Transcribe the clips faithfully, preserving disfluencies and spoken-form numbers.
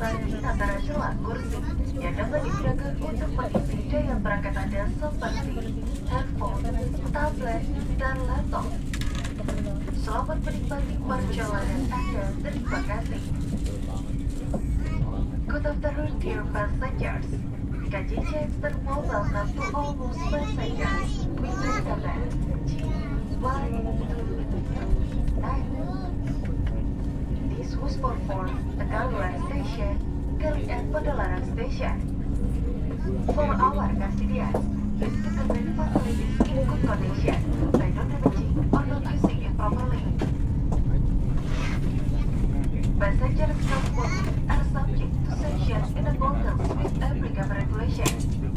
bervariasi antara celah kursi yang dapat digunakan untuk mengisi daya perangkat Anda seperti handphone, tablet, dan laptop. Selamat menikmati perjalanan Anda. Terima kasih. Good afternoon, dear passengers. K J C External welcome to all those passengers. We recommend G Y nine. This was for Tegaluar Station, Kalian Padalarang Station. For our custodians, please recommend facilities in good condition by not damaging or not using it properly. Passengers transported are subject to sanctions in accordance with every government regulation.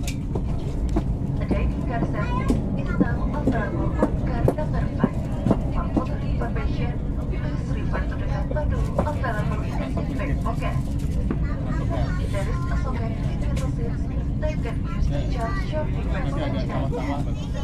A dining car service is now available on car number five. For further information, please refer to the menu available in the seat back pocket. There is a socket between the seats that can be used to charge your device anytime.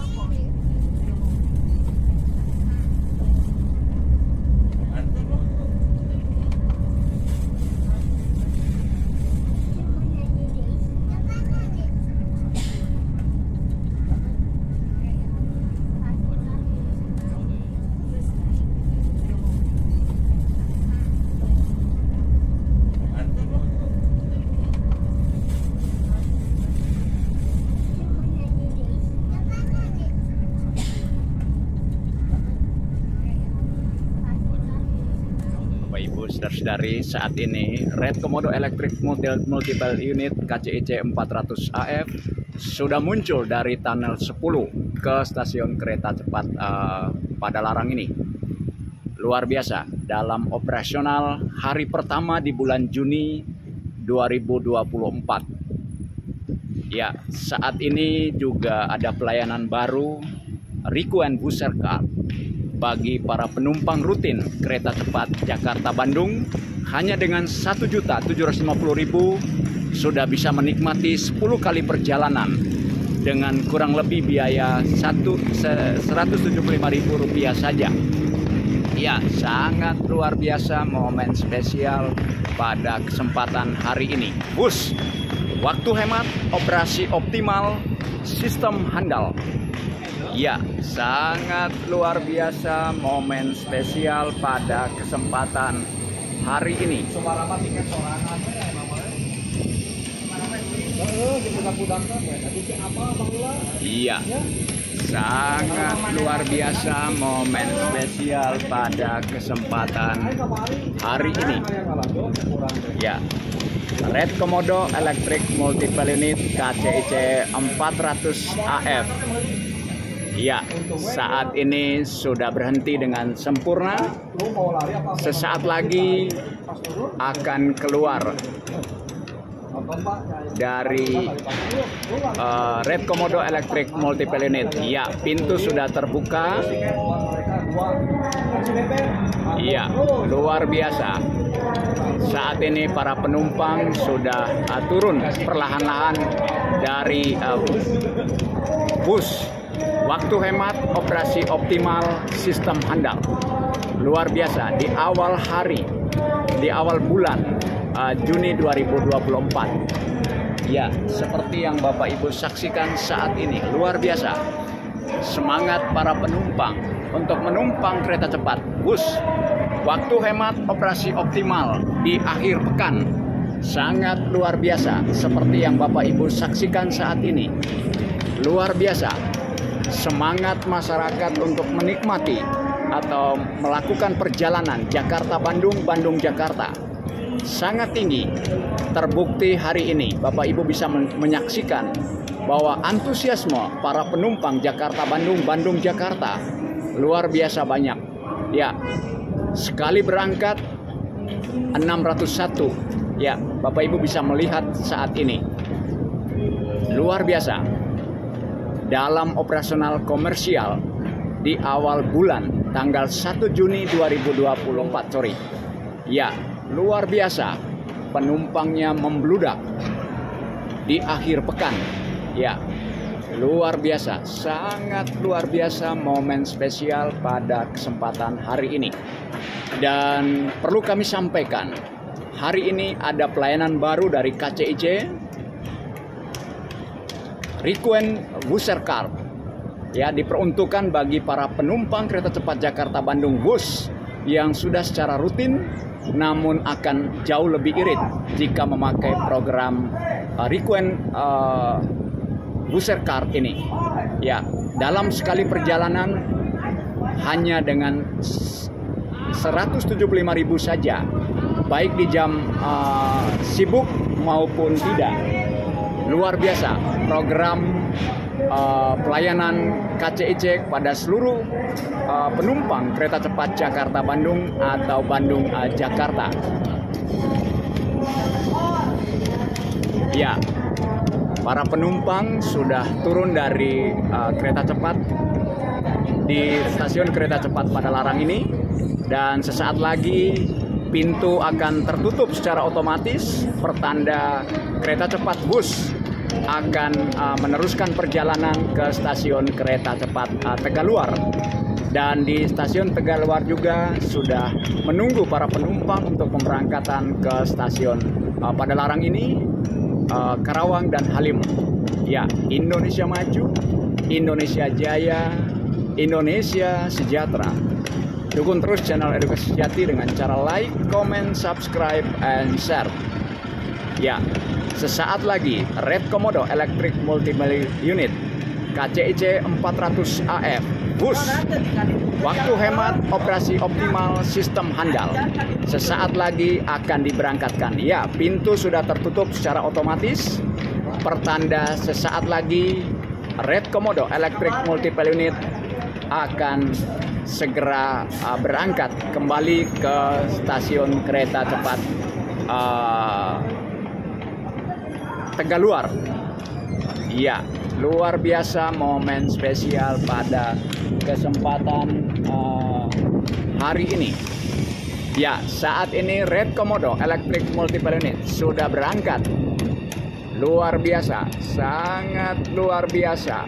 Ibu saudara-saudari, saat ini Red Komodo Electric Multiple Unit K C I C empat ratus A F sudah muncul dari tunnel sepuluh ke stasiun kereta cepat uh, Padalarang ini. Luar biasa, dalam operasional hari pertama di bulan Juni dua ribu dua puluh empat. Ya, saat ini juga ada pelayanan baru Request Booster Card bagi para penumpang rutin kereta cepat Jakarta-Bandung. Hanya dengan satu juta tujuh ratus lima puluh ribu sudah bisa menikmati sepuluh kali perjalanan dengan kurang lebih biaya seratus tujuh puluh lima ribu rupiah saja. Ya, sangat luar biasa momen spesial pada kesempatan hari ini. Bus, waktu hemat, operasi optimal, sistem handal. Ya, sangat luar biasa momen spesial pada kesempatan hari ini. Iya, sangat luar biasa momen spesial pada kesempatan hari ini. Ya, Red Komodo Electric Multiple Unit K C I C empat ratus A F. Ya, saat ini sudah berhenti dengan sempurna. Sesaat lagi akan keluar dari uh, Red Komodo Electric Multiple Unit. Ya, pintu sudah terbuka. Iya, luar biasa. Saat ini para penumpang sudah uh, turun perlahan-lahan dari uh, bus. Waktu hemat, operasi optimal, sistem handal. Luar biasa di awal hari, di awal bulan uh, Juni dua ribu dua puluh empat. Ya, seperti yang Bapak Ibu saksikan saat ini, luar biasa. Semangat para penumpang untuk menumpang kereta cepat bus. Waktu hemat, operasi optimal di akhir pekan. Sangat luar biasa seperti yang Bapak Ibu saksikan saat ini. Luar biasa. Semangat masyarakat untuk menikmati atau melakukan perjalanan Jakarta-Bandung, Bandung-Jakarta sangat tinggi. Terbukti hari ini Bapak Ibu bisa menyaksikan bahwa antusiasme para penumpang Jakarta-Bandung, Bandung-Jakarta luar biasa banyak. Ya, sekali berangkat enam ratus satu. Ya, Bapak Ibu bisa melihat saat ini. Luar biasa. Dalam operasional komersial di awal bulan tanggal satu Juni dua ribu dua puluh empat, sorry. Ya, luar biasa. Penumpangnya membludak di akhir pekan. Ya, luar biasa. Sangat luar biasa momen spesial pada kesempatan hari ini. Dan perlu kami sampaikan, hari ini ada pelayanan baru dari K C I C, Requiem Booster Card, ya, diperuntukkan bagi para penumpang kereta cepat Jakarta Bandung Wus yang sudah secara rutin, namun akan jauh lebih irit jika memakai program uh, Requiem uh, Booster Card ini. Ya, dalam sekali perjalanan hanya dengan seratus tujuh puluh lima ribu saja, baik di jam uh, sibuk maupun tidak. Luar biasa program uh, pelayanan K C I C pada seluruh uh, penumpang kereta cepat Jakarta Bandung atau Bandung uh, Jakarta. Ya, para penumpang sudah turun dari uh, kereta cepat di stasiun kereta cepat Padalarang ini, dan sesaat lagi pintu akan tertutup secara otomatis, pertanda kereta cepat bus akan uh, meneruskan perjalanan ke stasiun kereta cepat uh, Tegaluar. Dan di stasiun Tegaluar juga sudah menunggu para penumpang untuk pemberangkatan ke stasiun uh, Padalarang ini, uh, Karawang dan Halim. Ya, Indonesia Maju, Indonesia Jaya, Indonesia Sejahtera. Dukung terus channel Edukasi Sejati dengan cara like, comment, subscribe, and share. Ya, sesaat lagi Red Komodo Electric Multiple Unit K C I C empat ratus A F bus, waktu hemat, operasi optimal, sistem handal, sesaat lagi akan diberangkatkan. Ya, pintu sudah tertutup secara otomatis, pertanda sesaat lagi Red Komodo Electric Multiple Unit akan segera uh, berangkat kembali ke stasiun kereta cepat uh, Tegaluar. Ya, luar biasa momen spesial pada kesempatan uh, hari ini. Ya, saat ini Red Komodo Electric Multiple Unit sudah berangkat. Luar biasa, sangat luar biasa.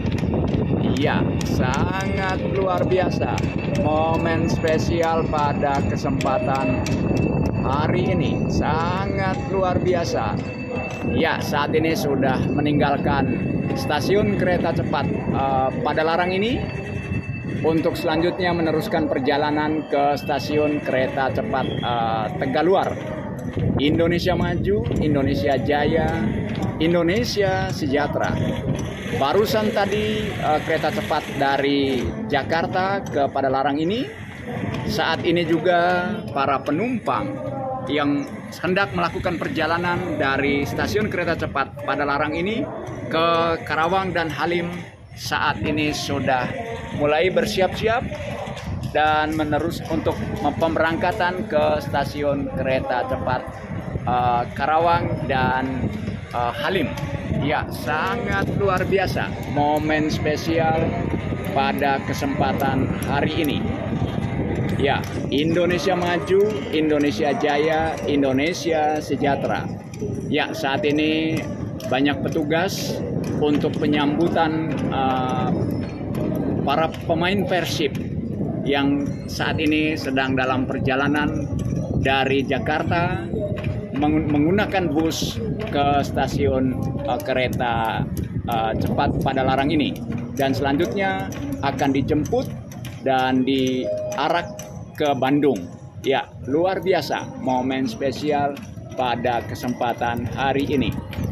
Iya, sangat luar biasa momen spesial pada kesempatan hari ini, sangat luar biasa. Ya, saat ini sudah meninggalkan stasiun kereta cepat uh, Padalarang ini untuk selanjutnya meneruskan perjalanan ke stasiun kereta cepat uh, Tegaluar. Indonesia Maju, Indonesia Jaya, Indonesia Sejahtera. Barusan tadi uh, kereta cepat dari Jakarta ke Padalarang ini. Saat ini juga para penumpang yang hendak melakukan perjalanan dari stasiun kereta cepat Padalarang ini ke Karawang dan Halim saat ini sudah mulai bersiap-siap dan menerus untuk pemberangkatan ke stasiun kereta cepat uh, Karawang dan uh, Halim. Ya, sangat luar biasa momen spesial pada kesempatan hari ini. Ya, Indonesia Maju, Indonesia Jaya, Indonesia Sejahtera. Ya, saat ini banyak petugas untuk penyambutan uh, para pemain Persib yang saat ini sedang dalam perjalanan dari Jakarta menggunakan bus ke stasiun uh, kereta uh, cepat Padalarang ini, dan selanjutnya akan dijemput dan diarak ke Bandung. Ya, luar biasa momen spesial pada kesempatan hari ini.